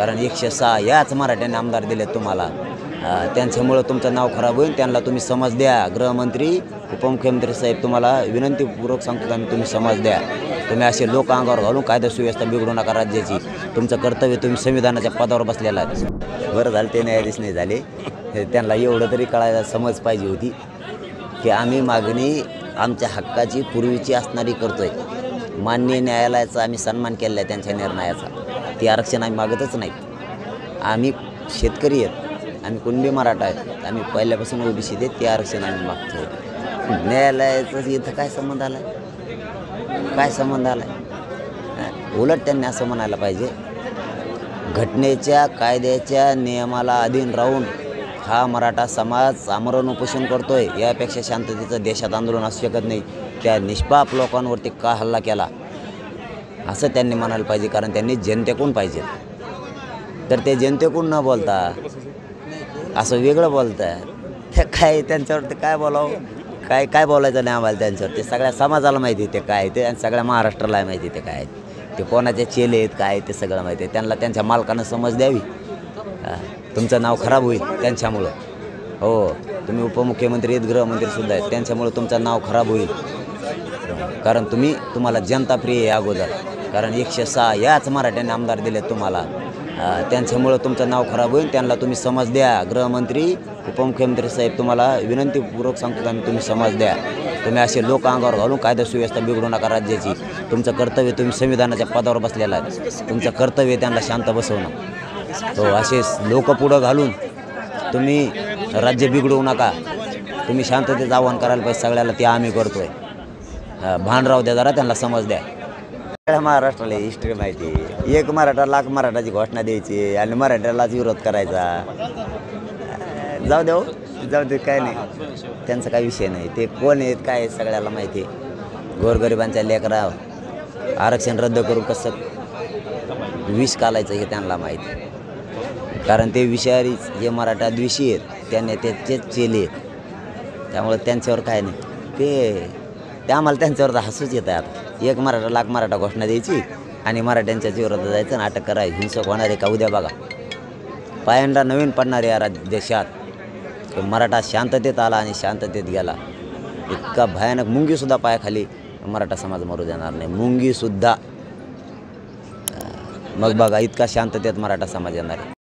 कारण 106 याच मराठ्याने आमदार दिलेत तुम्हाला। त्यांच्यामुळं तुमचं नाव खराब होईल। त्यांना तुम्ही समज द्या। गृहमंत्री उपमुख्यमंत्री साहेब तुम्हाला विनंतीपूर्वक सांगतो आम्ही, तुम्ही समज द्या। तुम्ही असे लोक अंगावर घालून कायदा सुव्यवस्था बिघडू नका राज्याची। तुमचं कर्तव्य, तुम्ही संविधानाच्या पदावर बसलेला आहे। बरं झालं ते न्यायाधीश नाही झाले, त्यांना एवढं तरी कळायला समज पाहिजे होती की आम्ही मागणी आमच्या हक्काची पूर्वीची असणारी करतोय। माननीय न्यायालयाचा आम्ही सन्मान केलेला आहे त्यांच्या निर्णयाचा। ती आरक्षण आम्ही मागतच नाही। आम्ही शेतकरी आहेत, आम्ही कुणबी मराठा आहेत, आम्ही पहिल्यापासून ओबीसी आहेत, ते आरक्षण आम्ही मागतो। न्यायालयाचं इथं काय संबंध आला, काय संबंध आला? उलट त्यांनी असं म्हणायला पाहिजे, घटनेच्या कायद्याच्या नियमाला अधीन राहून हा मराठा समाज आमरण उपोषण करतोय, यापेक्षा शांततेचं देशात आंदोलन असू शकत नाही। त्या निष्पाप लोकांवरती का हल्ला केला असं त्यांनी म्हणायला पाहिजे, कारण त्यांनी जनतेकडून पाहिजे। तर ते जनतेकडून न बोलता असं वेगळं बोलतात, ते काय त्यांच्यावरती काय बोलावं, काय बोलायचं नाही आम्हाला त्यांच्यावर। ते सगळ्या समाजाला माहिती आहे ते काय ते, आणि सगळ्या महाराष्ट्राला माहिती आहे ते काय ते, कोणाचे चेले आहेत काय ते सगळं माहिती आहे त्यांना। त्यांच्या मालकानं समज द्यावी। तुमचं नाव खराब होईल त्यांच्यामुळं। हो, तुम्ही उपमुख्यमंत्री आहेत, गृहमंत्रीसुद्धा आहेत, त्यांच्यामुळं तुमचं नाव खराब होईल। कारण तुम्हाला जनता प्रिय आहे अगोदर, कारण 106 याच मराठ्याने आमदार दिलेत तुम्हाला। त्यांच्यामुळं तुमचं नाव खराब होईल। त्यांना तुम्ही समज द्या। गृहमंत्री उपमुख्यमंत्री साहेब तुम्हाला विनंतीपूर्वक सांगतो आम्ही, तुम्ही समज द्या। तुम्ही असे लोक अंगावर घालून कायदा सुव्यवस्था बिघडू नका राज्याची। तुमचं कर्तव्य, तुम्ही संविधानाच्या पदावर बसलेला आहे, तुमचं कर्तव्य त्यांना शांत बसवणं। तो असे लोक पुढं घालून तुम्ही राज्य बिघडवू नका। तुम्ही शांततेचं आव्हान करायला पाहिजे सगळ्याला, ते आम्ही करतोय। भान राहू द्या जरा, त्यांना समज द्या। सगळ्या महाराष्ट्राला हिस्ट्री माहिती आहे। एक मराठा लाख मराठाची घोषणा द्यायची आणि मराठ्यालाच विरोध करायचा। जाऊ दे काय नाही, त्यांचा काही विषय नाही। ते कोण आहेत काय सगळ्याला माहिती आहे। गोरगरिबांच्या लेकरा आरक्षण रद्द करून कसं विष घालायचं हे त्यांना माहिती आहे, कारण ते विषारी जे मराठा द्वेषी आहेत त्यांनी त्याचेच चेले आहेत। त्यामुळे त्यांच्यावर काय नाही, ते आम्हाला त्यांच्यावर हसूच येतं आहे। आता एक मराठा लाख मराठा घोषणा द्यायची आणि मराठ्यांच्या विरोधात जायचं, नाटक करायचं, हिंसक होणार आहे का उद्या बघा। पायंडा नवीन पडणार या देशात, मराठा शांततेत आला आणि शांततेत गेला। इतका भयानक, मुंगीसुद्धा पायाखाली मराठा समाज मरू देणार नाही, मुंगीसुद्धा। मग बघा इतका शांततेत मराठा समाज येणार आहे।